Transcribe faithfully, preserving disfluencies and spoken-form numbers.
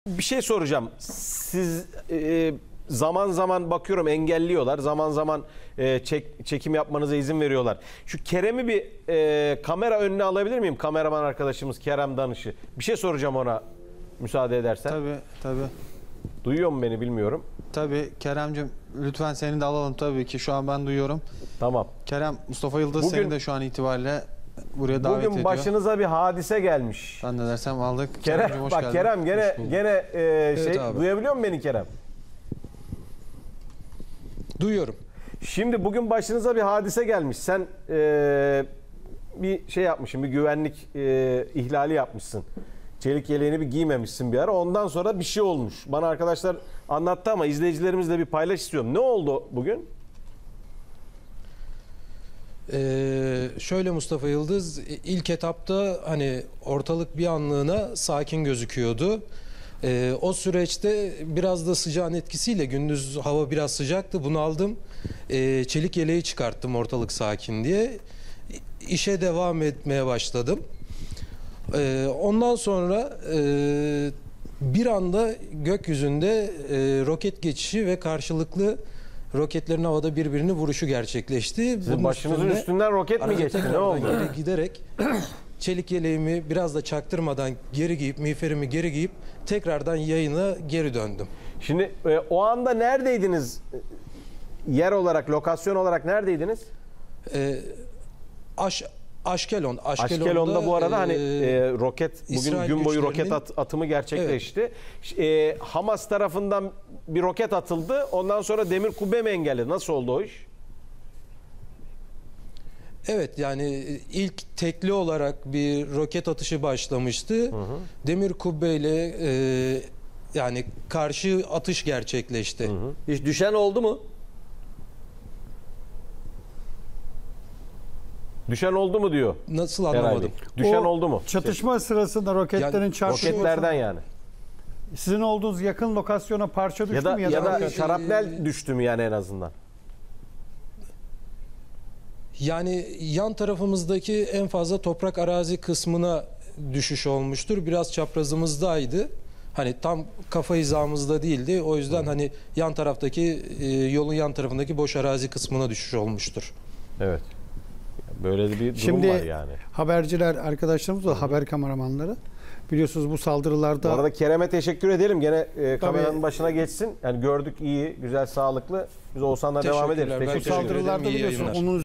Bir şey soracağım. Siz e, zaman zaman bakıyorum engelliyorlar. Zaman zaman e, çek, çekim yapmanıza izin veriyorlar. Şu Kerem'i bir e, kamera önüne alabilir miyim? Kameraman arkadaşımız Kerem Danış'ı. Bir şey soracağım ona müsaade edersen. Tabii tabii. Duyuyor mu beni bilmiyorum. Tabii Kerem'cim lütfen seni de alalım tabii ki. Şu an ben duyuyorum. Tamam. Kerem, Mustafa Yıldız Bugün, seni de şu an itibariyle buraya davet ediyor. Bugün başınıza bir hadise gelmiş. Ben ne dersem aldık. Kerem, hoş bak geldin. Kerem gene gene e, şey evet, duyabiliyor musun beni Kerem? Duyuyorum. Şimdi bugün başınıza bir hadise gelmiş. Sen e, bir şey yapmışsın, bir güvenlik e, ihlali yapmışsın. Çelik yeleğini bir giymemişsin bir ara. Ondan sonra bir şey olmuş. Bana arkadaşlar anlattı ama izleyicilerimizle bir paylaş istiyorum. Ne oldu bugün? Ee, şöyle Mustafa Yıldız, ilk etapta hani ortalık bir anlığına sakin gözüküyordu. Ee, o süreçte biraz da sıcağın etkisiyle gündüz hava biraz sıcaktı. Bunu aldım. Ee, çelik yeleği çıkarttım ortalık sakin diye. İşe devam etmeye başladım. Ee, ondan sonra e, bir anda gökyüzünde e, roket geçişi ve karşılıklı roketlerin havada birbirini vuruşu gerçekleşti. Sizin Bunun başınızın üstünde üstünden roket mi geçti? Ne oldu? Geri giderek çelik yeleğimi biraz da çaktırmadan geri giyip, miğferimi geri giyip tekrardan yayına geri döndüm. Şimdi e, o anda neredeydiniz? Yer olarak, lokasyon olarak neredeydiniz? Ee, Aş Aşkelon. Aşkelon'da, Aşkelon'da bu arada e, hani e, roket bugün İsrail gün boyu roket güçlerinin, at, atımı gerçekleşti. Evet. E, Hamas tarafından bir roket atıldı. Ondan sonra demir kubbe mi engelledi? Nasıl oldu o iş? Evet, yani ilk tekli olarak bir roket atışı başlamıştı. Hı hı. Demir kubbeyle e, yani karşı atış gerçekleşti. Hı hı. Hiç düşen oldu mu? Düşen oldu mu diyor. Nasıl anlamadım? Düşen o oldu mu? Çatışma sırasında roketlerin yani, çarptığı roketlerden yani. Sizin olduğunuz yakın lokasyona parça düştü ya da, mü? Ya, Ya da, da şarapnel düştü mü yani en azından? Yani yan tarafımızdaki en fazla toprak arazi kısmına düşüş olmuştur. Biraz çaprazımızdaydı. Hani tam kafa hizamızda değildi. O yüzden hani yan taraftaki e, yolun yan tarafındaki boş arazi kısmına düşüş olmuştur. Evet. Böyle bir durum Şimdi var yani. haberciler arkadaşlarımız da haber kameramanları. Biliyorsunuz bu saldırılarda... Bu arada Kerem'e teşekkür edelim. Gene e, kameranın başına geçsin. Yani gördük iyi, güzel, sağlıklı. Biz Oğuzhan'la devam ederiz. Teşekkürler. Ben Teşekkür Bu teşekkür ederim. saldırılarda İyi biliyorsunuz yayınlar. onun